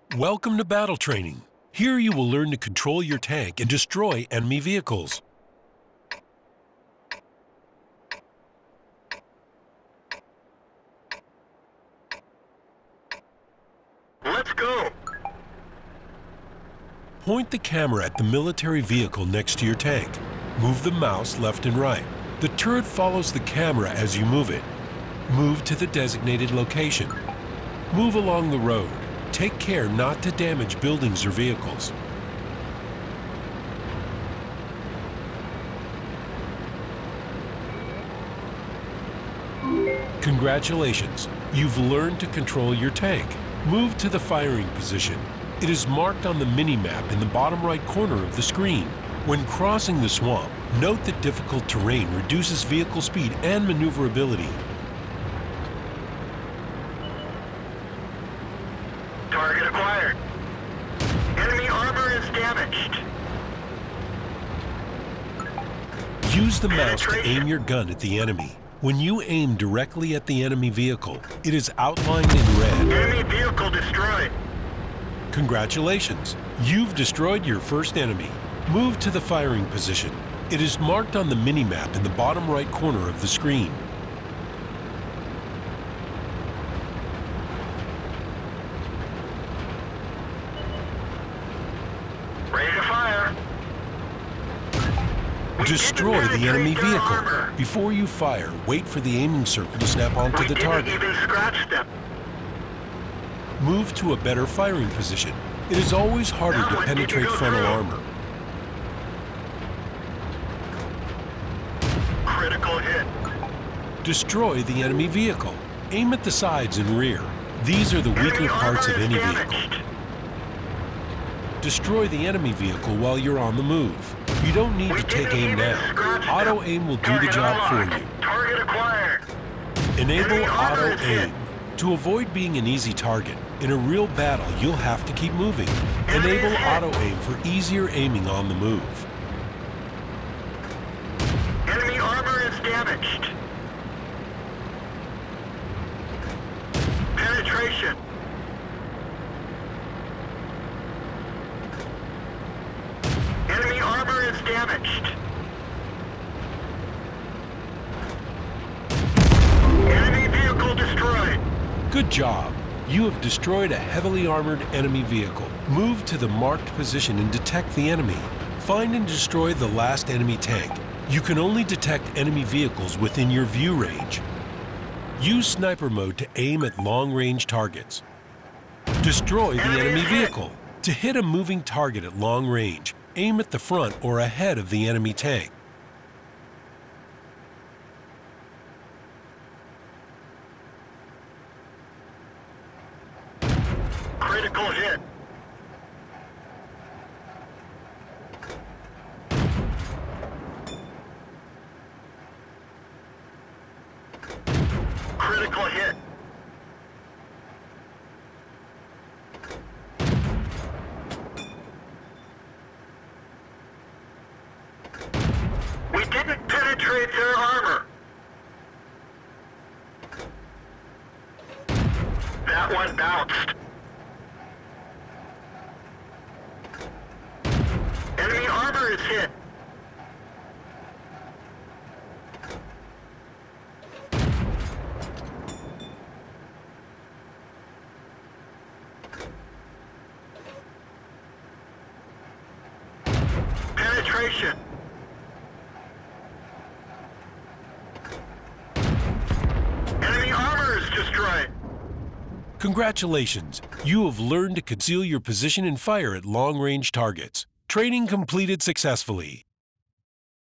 Welcome to battle training. Here you will learn to control your tank and destroy enemy vehicles. Let's go! Point the camera at the military vehicle next to your tank. Move the mouse left and right. The turret follows the camera as you move it. Move to the designated location. Move along the road. Take care not to damage buildings or vehicles. Congratulations! You've learned to control your tank. Move to the firing position. It is marked on the mini-map in the bottom right corner of the screen. When crossing the swamp, note that difficult terrain reduces vehicle speed and maneuverability. Target acquired. Enemy armor is damaged. Use the mouse to aim your gun at the enemy. When you aim directly at the enemy vehicle, it is outlined in red. Enemy vehicle destroyed. Congratulations! You've destroyed your first enemy. Move to the firing position. It is marked on the mini-map in the bottom right corner of the screen. Ready to fire. Destroy the enemy vehicle. Before you fire, wait for the aiming circle to snap onto the target. Even scratch them. Move to a better firing position. It is always harder to penetrate frontal armor. Critical hit. Destroy the enemy vehicle. Aim at the sides and rear. These are the weaker parts of any vehicle. Destroy the enemy vehicle while you're on the move. You don't need to take aim now. Auto aim will do the job for you. Target acquired. Enable auto aim. To avoid being an easy target, in a real battle you'll have to keep moving. Enable auto aim for easier aiming on the move. Enemy armor is damaged. Penetration. Enemy armor is damaged. Enemy vehicle destroyed. Good job. You have destroyed a heavily armored enemy vehicle. Move to the marked position and detect the enemy. Find and destroy the last enemy tank. You can only detect enemy vehicles within your view range. Use sniper mode to aim at long-range targets. Destroy the enemy vehicle. To hit a moving target at long range, aim at the front or ahead of the enemy tank. Critical hit. Critical hit. We didn't penetrate their armor. That one bounced. Enemy armor is hit. Penetration. Enemy armor is destroyed. Congratulations! You have learned to conceal your position and fire at long-range targets. Training completed successfully.